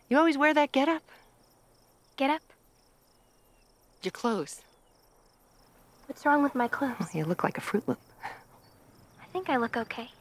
You always wear that getup? Get up? Your clothes. What's wrong with my clothes? Oh, you look like a Fruit Loop. I think I look okay.